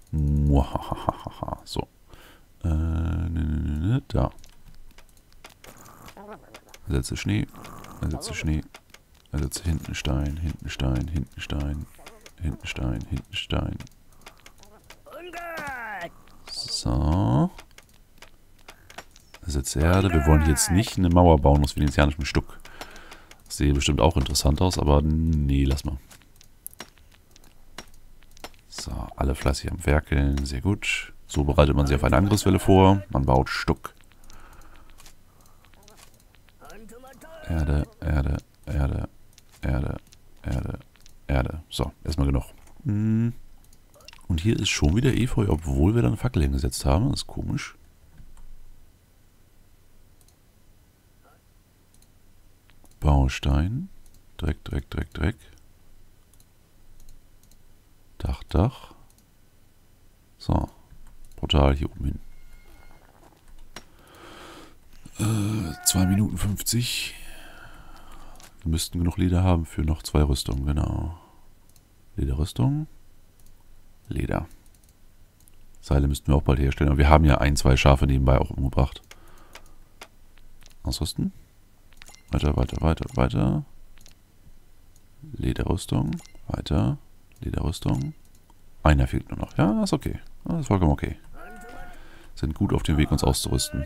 Muahahaha. So. Da. Ersetze Schnee. Ersetze Schnee. Ersetze hinten Stein, hinten Stein, hinten Stein. Hinten Stein, hinten Stein. So. Ersetze Erde. Wir wollen hier jetzt nicht eine Mauer bauen aus venezianischem Stuck. Das sieht bestimmt auch interessant aus, aber nee, lass mal. So, alle fleißig am Werkeln. Sehr gut. So bereitet man sich auf eine Angriffswelle vor. Man baut Stuck. Erde, Erde, Erde, Erde, Erde, Erde. So, erstmal genug. Und hier ist schon wieder Efeu, obwohl wir dann Fackel hingesetzt haben. Das ist komisch. Baustein. Dreck, Dreck, Dreck, Dreck. Dach, Dach. So. Portal hier oben hin. 2 Minuten 50. Wir müssten genug Leder haben für noch 2 Rüstungen, genau. Lederrüstung. Leder. Seile müssten wir auch bald herstellen. Aber wir haben ja 1, 2 Schafe nebenbei auch umgebracht. Ausrüsten. Weiter, weiter, weiter, weiter. Lederrüstung. Weiter. Lederrüstung. Einer fehlt nur noch. Ja, ist okay. Das ist vollkommen okay. Sind gut auf dem Weg, uns auszurüsten.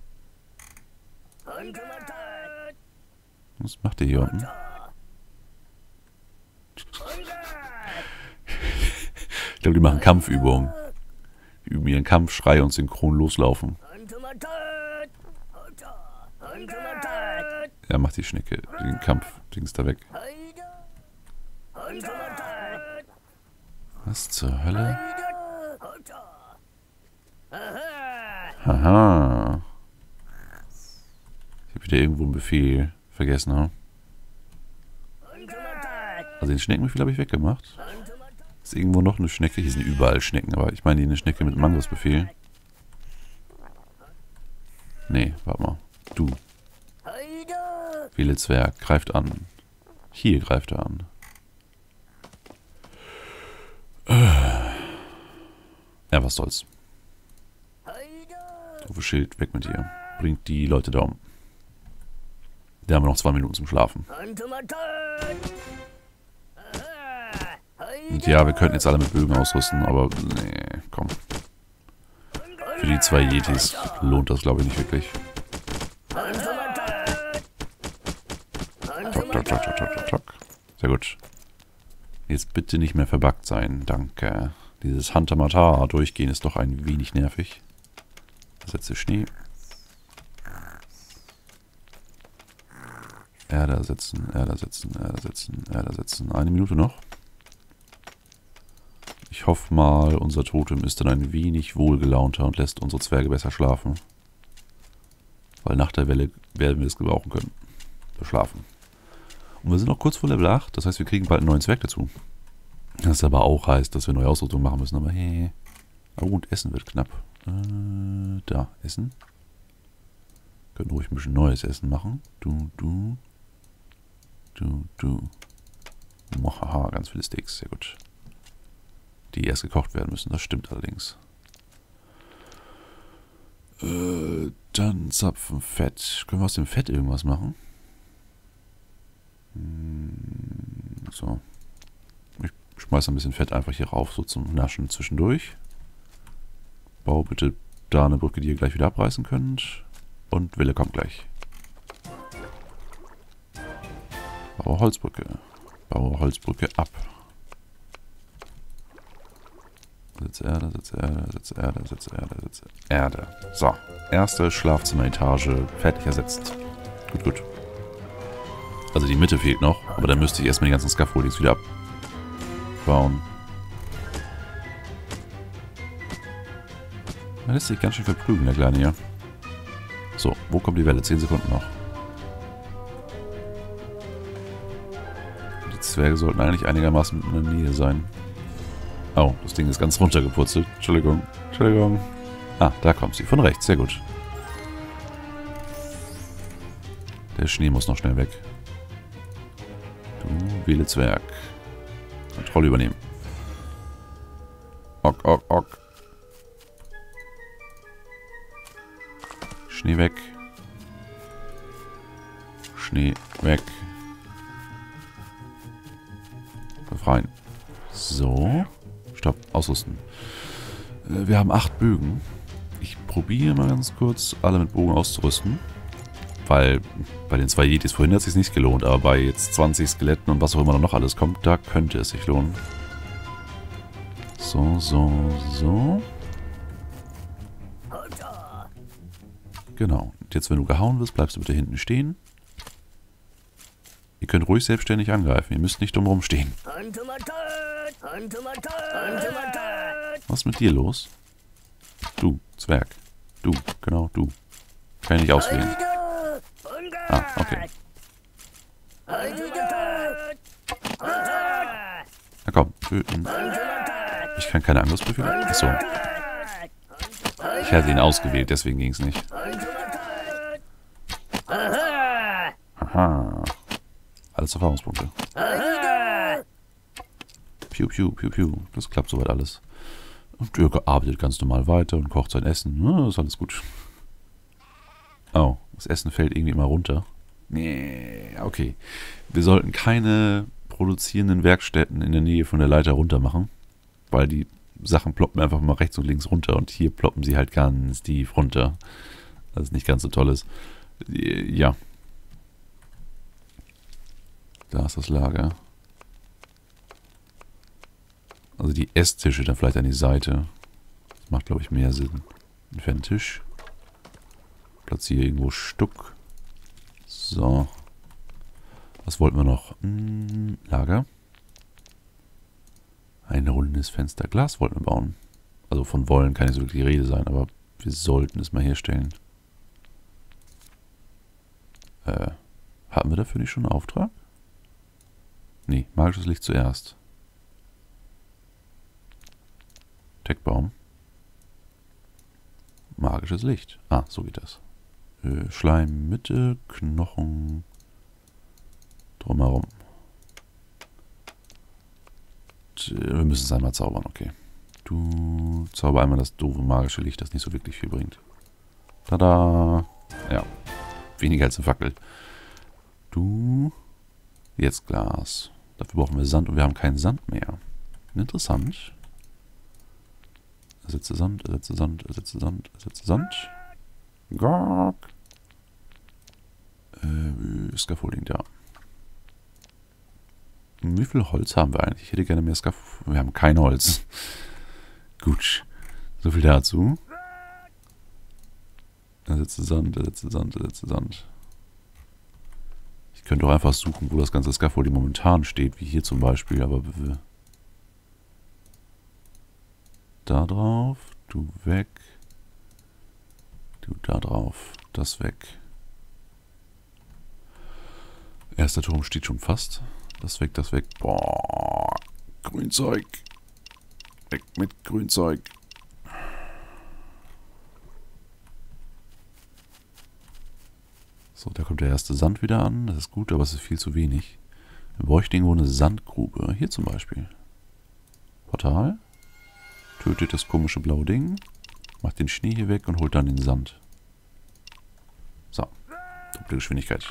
Was macht ihr hier unten? Ich glaube, die machen Kampfübungen. Die üben ihren Kampfschrei und synchron loslaufen. Ja, macht die Schnecke den Kampfdings da weg. Was zur Hölle? Haha. Ich habe wieder irgendwo einen Befehl vergessen, ne? Also den Schneckenbefehl habe ich weggemacht. Ist irgendwo noch eine Schnecke? Hier sind überall Schnecken, aber ich meine eine Schnecke mit einem Angriffsbefehl. Nee, warte mal. Du. Wähle Zwerg, greift an. Hier greift er an. Ja, was soll's. Doofe Schild, weg mit dir. Bringt die Leute da um. Da haben wir noch 2 Minuten zum Schlafen. Und ja, wir könnten jetzt alle mit Bögen ausrüsten, aber nee, komm. Für die 2 Yetis lohnt das, glaube ich, nicht wirklich. Tock, tock, tock, tock, tock, tock. Sehr gut. Jetzt bitte nicht mehr verbuggt sein, danke. Dieses Hunter-Matar durchgehen ist doch ein wenig nervig. Ersetze Schnee. Erde ersetzen, Erde ersetzen, Erde ersetzen, Erde ersetzen. 1 Minute noch. Ich hoffe mal, unser Totem ist dann ein wenig wohlgelaunter und lässt unsere Zwerge besser schlafen. Weil nach der Welle werden wir es gebrauchen können. Wir schlafen. Und wir sind noch kurz vor Level 8, das heißt, wir kriegen bald einen neuen Zwerg dazu. Das aber auch heißt, dass wir neue Ausrüstung machen müssen, aber hey. Oh, und Essen wird knapp. Da, Essen. Können ruhig ein bisschen neues Essen machen. Du. Mohaha, ganz viele Steaks, sehr gut. Die erst gekocht werden müssen, das stimmt allerdings. Dann Zapfenfett. Können wir aus dem Fett irgendwas machen? So. Ich schmeiße ein bisschen Fett einfach hier rauf, so zum Naschen zwischendurch. Bau bitte da eine Brücke, die ihr gleich wieder abreißen könnt. Und Wille kommt gleich. Baue Holzbrücke. Baue Holzbrücke ab. Setze Erde, setze Erde, setze Erde, setze Erde, setze Erde. So, erste Schlafzimmeretage fertig ersetzt. Gut, gut. Also die Mitte fehlt noch, aber dann müsste ich erstmal die ganzen Scaffoldings wieder abbauen. Man lässt sich ganz schön verprügeln, der Kleine hier. So, wo kommt die Welle? 10 Sekunden noch. Die Zwerge sollten eigentlich einigermaßen in der Nähe sein. Oh, das Ding ist ganz runtergepurzelt. Entschuldigung, Entschuldigung. Ah, da kommt sie. Von rechts, sehr gut. Der Schnee muss noch schnell weg. Du, wähle Zwerg. Kontrolle übernehmen. Ok. Ok, ok, ok. Schnee weg. Schnee weg. Befreien. So. Stopp. Ausrüsten. Wir haben 8 Bögen. Ich probiere mal ganz kurz, alle mit Bogen auszurüsten. Weil bei den 2 Yetis vorhin hat es sich nicht gelohnt. Aber bei jetzt 20 Skeletten und was auch immer noch alles kommt, da könnte es sich lohnen. So, so, so. Genau. Und jetzt, wenn du gehauen wirst, bleibst du bitte hinten stehen. Ihr könnt ruhig selbstständig angreifen. Ihr müsst nicht dumm rumstehen. Was ist mit dir los? Du, Zwerg. Du, genau, du. Kann ich nicht auswählen. Ah, okay. Na komm, töten. Ich kann keine Angriffsbefehle. Achso. Ich hatte ihn ausgewählt, deswegen ging es nicht. Aha. Alles Erfahrungspunkte. Piu, piu, piu, piu. Das klappt soweit alles. Und Dirk arbeitet ganz normal weiter und kocht sein Essen. Ja, ist alles gut. Oh, das Essen fällt irgendwie immer runter. Nee, okay. Wir sollten keine produzierenden Werkstätten in der Nähe von der Leiter runter machen. Weil die Sachen ploppen einfach mal rechts und links runter. Und hier ploppen sie halt ganz tief runter. Das ist nicht ganz so tolles. Ja. Da ist das Lager. Also die Esstische dann vielleicht an die Seite. Das macht, glaube ich, mehr Sinn. Entfernen Tisch. Platziere irgendwo Stuck. So. Was wollten wir noch? Lager. Ein rundes Fensterglas wollten wir bauen. Also von wollen kann nicht so wirklich die Rede sein, aber wir sollten es mal herstellen. Hatten wir dafür nicht schon einen Auftrag? Nee, magisches Licht zuerst. Techbaum. Magisches Licht. Ah, so geht das. Schleim Mitte, Knochen drumherum. Wir müssen es einmal zaubern, okay. Du zauber einmal das doofe magische Licht, das nicht so wirklich viel bringt. Tada! Ja, weniger als eine Fackel. Du, jetzt Glas. Dafür brauchen wir Sand und wir haben keinen Sand mehr. Interessant. Ersetze Sand, ersetze Sand, ersetze Sand, ersetze Sand. Gork. Scaffolding da. Wie viel Holz haben wir eigentlich? Ich hätte gerne mehr Scaffolding. Wir haben kein Holz. Gut. So viel dazu. Ersetze Sand, ersetze Sand, ersetze Sand. Ich könnte auch einfach suchen, wo das ganze Scaffolding momentan steht, wie hier zum Beispiel, aber da drauf, du weg, du da drauf, das weg. Erster Turm steht schon fast. Das weg, das weg. Boah, Grünzeug. Weg mit Grünzeug. So, da kommt der erste Sand wieder an. Das ist gut, aber es ist viel zu wenig. Wir bräuchten irgendwo eine Sandgrube. Hier zum Beispiel. Portal. Tötet das komische blaue Ding. Macht den Schnee hier weg und holt dann den Sand. So. Doppelte Geschwindigkeit.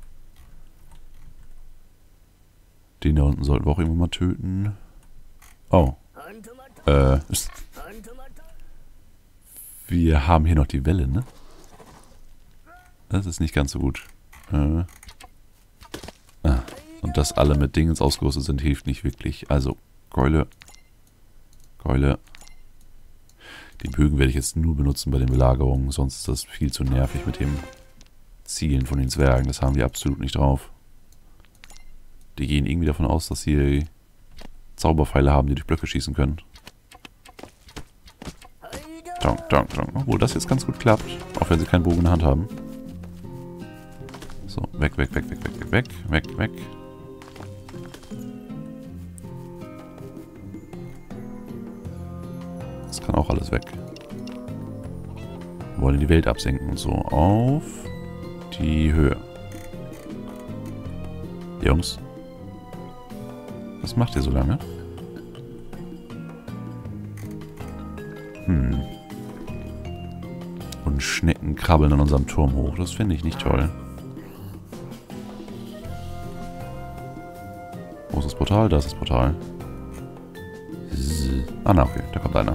Den da unten sollten wir auch irgendwann mal töten. Oh. Wir haben hier noch die Welle, ne? Das ist nicht ganz so gut. Und dass alle mit Dingens ausgerüstet sind, hilft nicht wirklich. Also, Keule. Keule. Die Bögen werde ich jetzt nur benutzen bei den Belagerungen, sonst ist das viel zu nervig mit dem Zielen von den Zwergen. Das haben wir absolut nicht drauf. Die gehen irgendwie davon aus, dass sie Zauberpfeile haben, die durch Blöcke schießen können. Donk, donk, donk. Obwohl das jetzt ganz gut klappt, auch wenn sie keinen Bogen in der Hand haben. So, weg, weg, weg, weg, weg, weg, weg, weg. Das kann auch alles weg. Wir wollen die Welt absenken und so. Auf die Höhe. Jungs. Was macht ihr so lange? Und Schnecken krabbeln an unserem Turm hoch. Das finde ich nicht toll. Wo ist das Portal? Da ist das Portal. Ah, na, okay. Da kommt einer.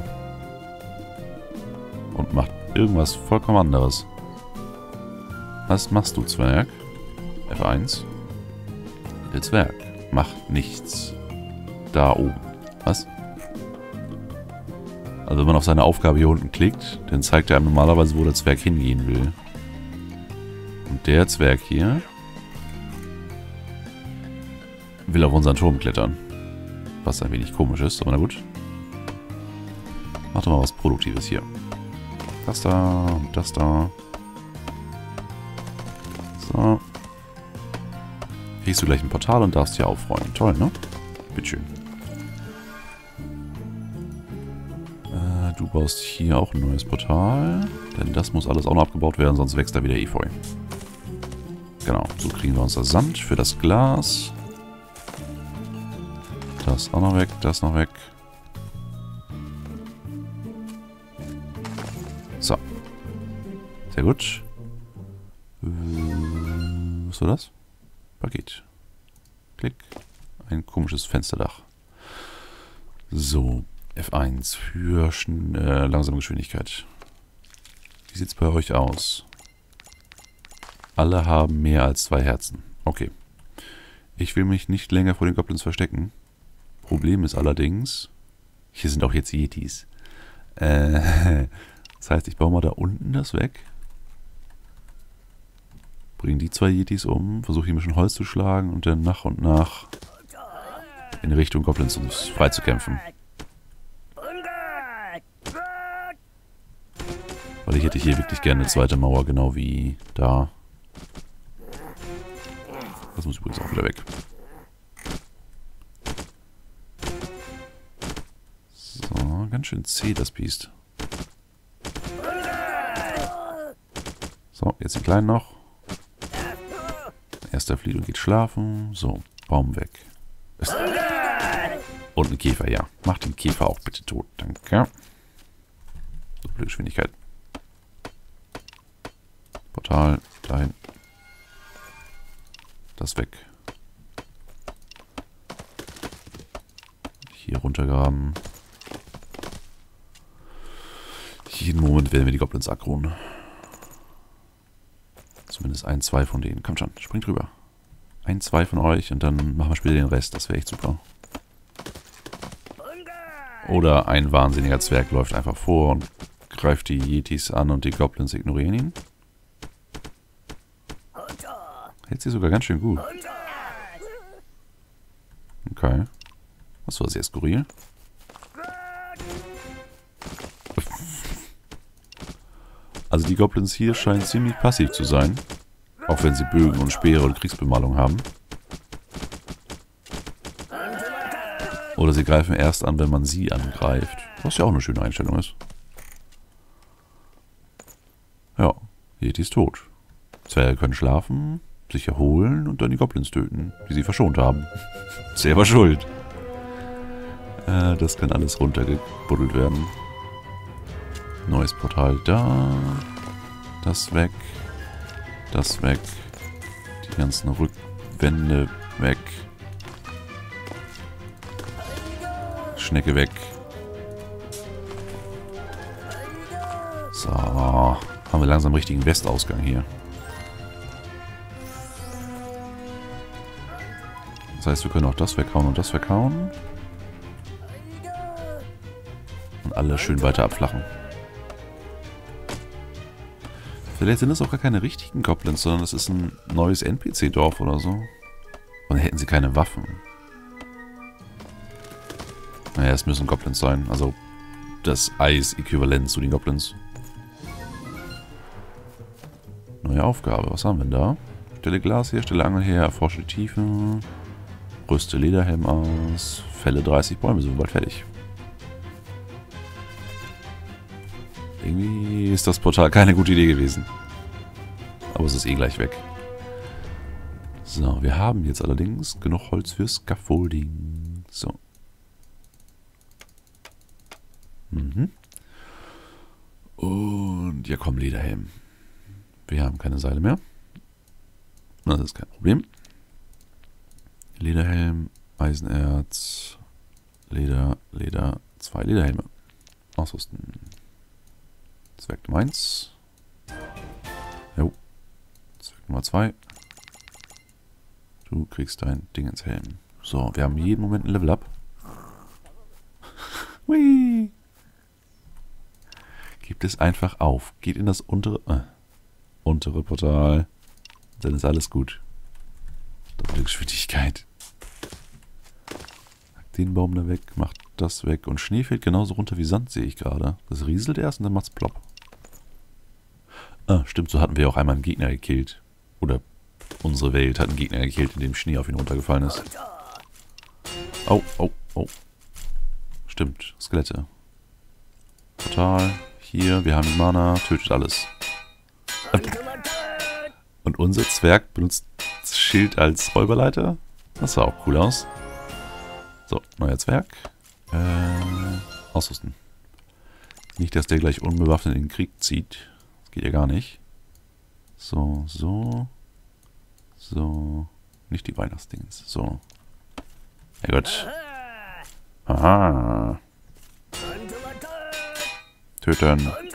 Und macht irgendwas vollkommen anderes. Was machst du, Zwerg? F1. Der Zwerg macht nichts. Da oben. Was? Also wenn man auf seine Aufgabe hier unten klickt, dann zeigt er einem normalerweise, wo der Zwerg hingehen will. Und der Zwerg hier will auf unseren Turm klettern. Was ein wenig komisch ist, aber na gut. Mach doch mal was Produktives hier. Das da und das da. So. Kriegst du gleich ein Portal und darfst hier aufräumen. Toll, ne? Bitteschön. Du baust hier auch ein neues Portal. Denn das muss alles auch noch abgebaut werden, sonst wächst da wieder Efeu. Genau, so kriegen wir unser Sand für das Glas. Das auch noch weg, das noch weg. So. Sehr gut. Was war das? Paket. Klick. Ein komisches Fensterdach. So. F1 für langsame Geschwindigkeit. Wie sieht es bei euch aus? Alle haben mehr als 2 Herzen. Okay. Ich will mich nicht länger vor den Goblins verstecken. Problem ist allerdings, hier sind auch jetzt Yetis. Das heißt, ich baue mal da unten das weg. Bringe die 2 Yetis um, versuche hier ein bisschen Holz zu schlagen und dann nach und nach in Richtung Goblins frei zu kämpfen. Weil ich hätte hier wirklich gerne eine zweite Mauer, genau wie da. Das muss übrigens auch wieder weg. So, ganz schön zäh das Biest. So, jetzt den Kleinen noch. Erster flieht und geht schlafen. So, Baum weg. Und ein Käfer, ja. Mach den Käfer auch bitte tot. Danke. Doppelte Geschwindigkeit. Portal, dahin. Das weg. Hier runtergraben. Jeden Moment werden wir die Goblins aggron. Zumindest 1, 2 von denen. Kommt schon, springt rüber. 1, 2 von euch und dann machen wir später den Rest. Das wäre echt super. Oder ein wahnsinniger Zwerg läuft einfach vor und greift die Yetis an und die Goblins ignorieren ihn. Hält sie sogar ganz schön gut. Okay. Das war sehr skurril. Also die Goblins hier scheinen ziemlich passiv zu sein. Auch wenn sie Bögen und Speere und Kriegsbemalung haben. Oder sie greifen erst an, wenn man sie angreift. Was ja auch eine schöne Einstellung ist. Ja, Yeti ist tot. Zwerge können schlafen, sich erholen und dann die Goblins töten, die sie verschont haben. Selber schuld. Das kann alles runtergebuddelt werden. Neues Portal da. Das weg. Das weg. Die ganzen Rückwände weg. Schnecke weg. So. Haben wir langsam richtigen Westausgang hier. Das heißt, wir können auch das weghauen und das weghauen. Und alle schön weiter abflachen. Vielleicht sind das auch gar keine richtigen Goblins, sondern das ist ein neues NPC-Dorf oder so. Und dann hätten sie keine Waffen. Naja, es müssen Goblins sein. Also das Eis-Äquivalent zu den Goblins. Neue Aufgabe. Was haben wir denn da? Stelle Glas her, stelle Angel her, erforsche die Tiefe. Rüste Lederhelm aus. Fälle 30 Bäume, sind wir bald fertig. Irgendwie ist das Portal keine gute Idee gewesen. Aber es ist eh gleich weg. So, wir haben jetzt allerdings genug Holz für Scaffolding. So. ja komm, Lederhelm. Wir haben keine Seile mehr. Das ist kein Problem. Lederhelm, Eisenerz, Leder, 2 Lederhelme. Ausrüsten. Zwerg Nummer 1. Jo. Zwerg Nummer 2. Du kriegst dein Ding ins Helm. So, wir haben jeden Moment ein Level Up. Hui. Gebt es einfach auf. Geht in das untere Portal. Dann ist alles gut. Doppelte Geschwindigkeit. Den Baum da weg, macht das weg. Und Schnee fällt genauso runter wie Sand, sehe ich gerade. Das rieselt erst und dann macht's plopp. Ah, stimmt, so hatten wir auch einmal einen Gegner gekillt. Oder unsere Welt hat einen Gegner gekillt, in dem Schnee auf ihn runtergefallen ist. Oh, oh, oh. Stimmt, Skelette. Portal. Hier, wir haben Mana, tötet alles. Und unser Zwerg benutzt das Schild als Räuberleiter. Das sah auch cool aus. So, neuer Zwerg. Ausrüsten. Nicht, dass der gleich unbewaffnet in den Krieg zieht. Das geht ja gar nicht. So, so. So. Nicht die Weihnachtsdings. So. Ja Gott. Aha. Töten.